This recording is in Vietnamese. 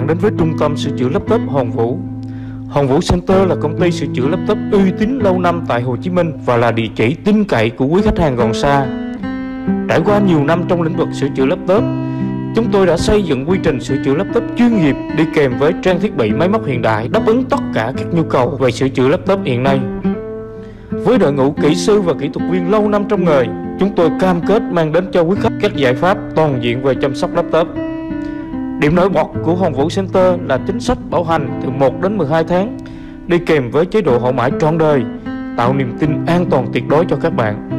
đến với trung tâm sửa chữa laptop Hòn Vũ. Hòn Vũ Center là công ty sửa chữa laptop uy tín lâu năm tại Hồ Chí Minh và là địa chỉ tin cậy của quý khách hàng gần xa. Trải qua nhiều năm trong lĩnh vực sửa chữa laptop, chúng tôi đã xây dựng quy trình sửa chữa laptop chuyên nghiệp đi kèm với trang thiết bị máy móc hiện đại đáp ứng tất cả các nhu cầu về sửa chữa laptop hiện nay. Với đội ngũ kỹ sư và kỹ thuật viên lâu năm trong nghề, chúng tôi cam kết mang đến cho quý khách các giải pháp toàn diện về chăm sóc laptop. Điểm nổi bật của Hòn Vũ Center là chính sách bảo hành từ 1 đến 12 tháng, đi kèm với chế độ hậu mãi trọn đời, tạo niềm tin an toàn tuyệt đối cho các bạn.